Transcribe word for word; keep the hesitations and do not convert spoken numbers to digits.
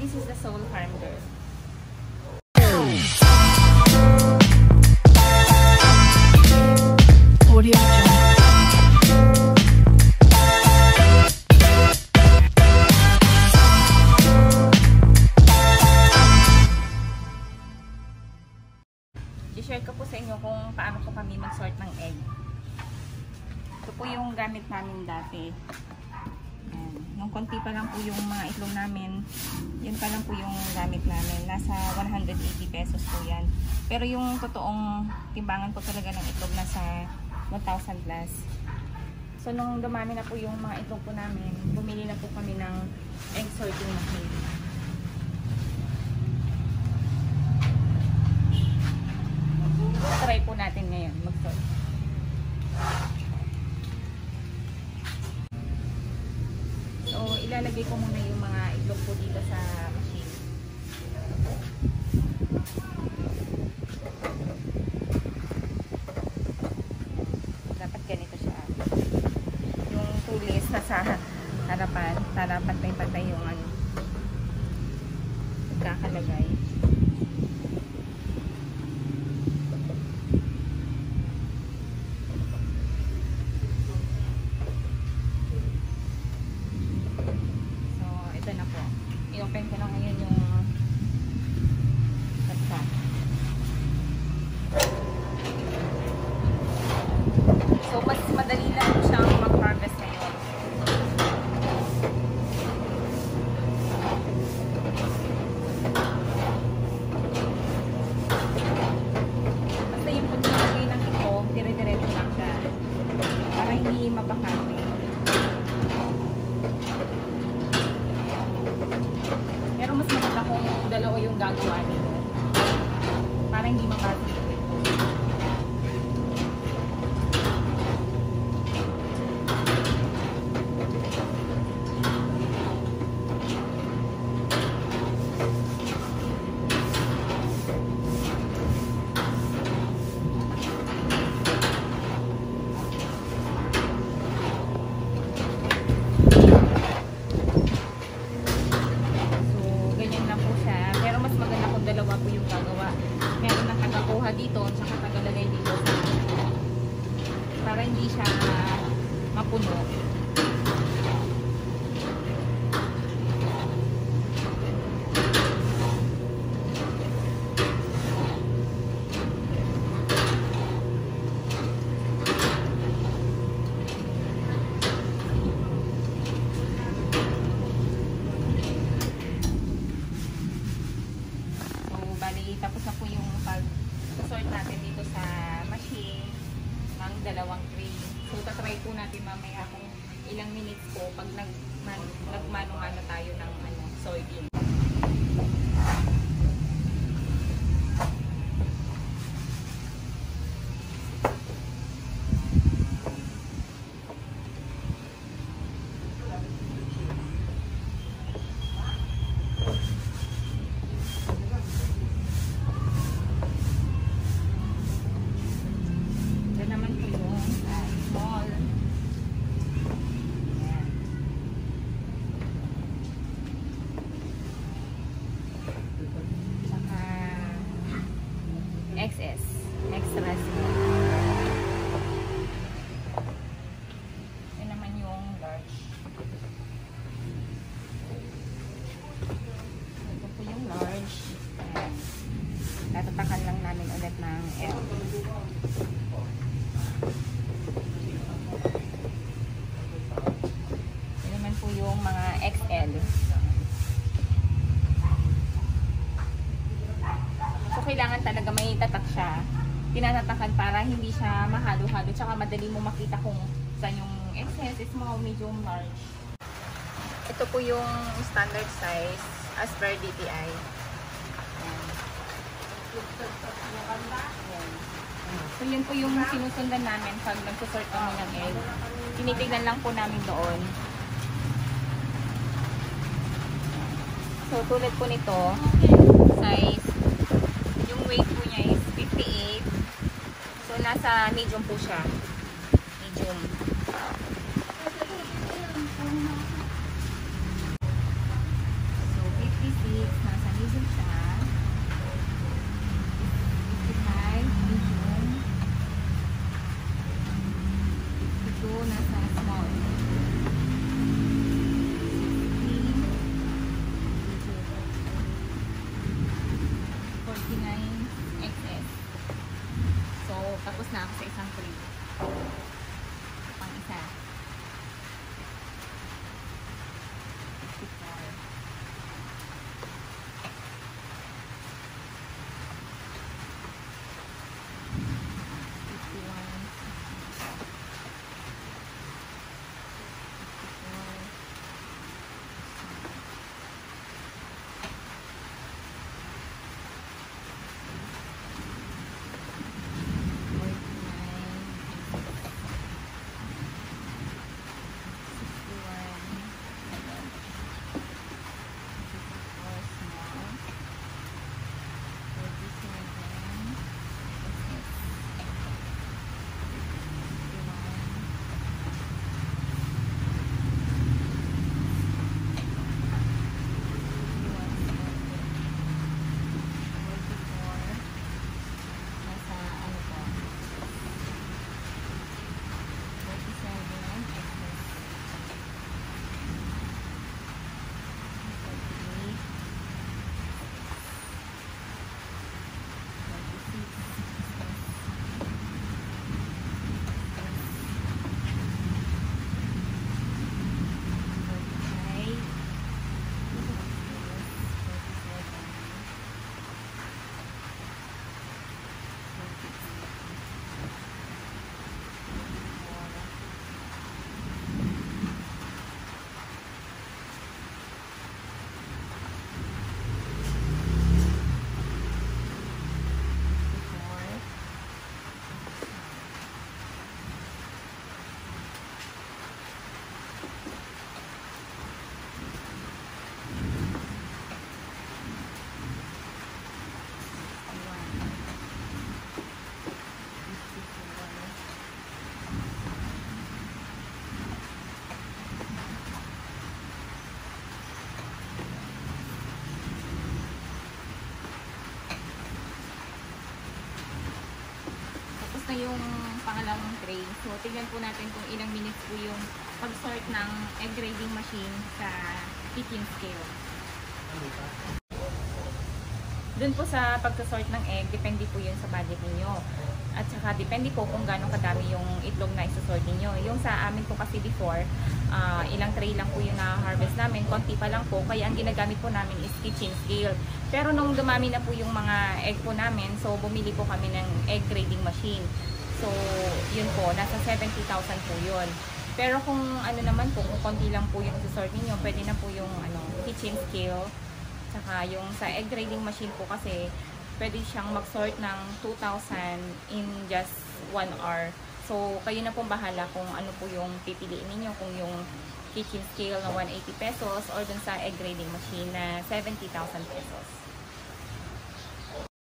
This is the Soul Farm Girl. Audio Jungle. I-share ko po sa inyo kung paano po kami mag-sort ng egg. Ito po yung gamit namin dati. Ayan. Nung konti pa lang po yung mga itlog namin, yun pa lang po yung gamit namin. Nasa one hundred eighty pesos po yan. Pero yung totoong timbangan po talaga ng itlog nasa one thousand plus. So nung dumami na po yung mga itlog po namin, bumili na po kami ng egg sorting machine. Try po natin ngayon mag-sort. So ilalagay ko muna yung mga itlog po dito sa machine. Dapat ganito siya. Yung tulis na sa harapan para pantay-pantay yung ano kakalagay. I-open ko na ngayon yung katsa. So, mas madali lang siyang mag-harvest ngayon. Basta yung pag-nilagay ng ito, dire-diretso lang siya. Para hindi mabakante. Pero mas maganda kung dalawa yung gagawa nito. Para hindi mapasok. Dalawa po yung gagawa. Meron ng tagakuha dito at saka tagalagay dito para hindi siya mapuno. Tapos na po yung pag-sort natin dito sa machine ng dalawang tray. So, tatry po natin mamaya kung ilang minutes po pag nagmano-mano tayo ng ano, sorting. X S, extra small. Yan naman yung large. Ito po yung large. Ayan. Tatatakan lang namin ulit ng L. Yan naman po yung mga X L. Kailangan talaga may tatak siya. Tinatatakan para hindi siya mahalo-halo. Tsaka madali mo makita kung saan yung X S, small, medium, large. Ito po yung standard size as per D T I. Ayan. Ayan. So yun po yung sinusundan namin pag nagsusort kami ng egg. Tinitignan lang po namin doon. So tulad po nito, size weight po niya is fifty-eight. So, nasa medium po siya. Medium. So, fifty-six. yung pangalawang tray. So, tignan po natin kung ilang minutes po yung pag-sort ng egg grading machine sa kitchen scale. Doon po sa pag-sort ng egg, depende po yun sa budget ninyo. At saka depende po kung gano'ng kadami yung itlog na isusort ninyo. Yung sa amin po kasi before, uh, ilang tray lang po yung na-harvest namin, konti pa lang po. Kaya ang ginagamit po namin is kitchen scale. Pero nung dumami na po yung mga egg po namin, so bumili po kami ng egg grading machine. So, yun po, nasa seventy thousand po yun. Pero kung ano naman po, kung konti lang po yung isusort ninyo, pwede na po yung ano, kitchen scale. Saka yung sa egg grading machine po kasi, pwede siyang mag-sort ng two thousand in just one hour. So, kayo na pong bahala kung ano po yung pipiliin ninyo, kung yung kitchen scale na one hundred eighty pesos or dun sa egg grading machine na seventy thousand pesos.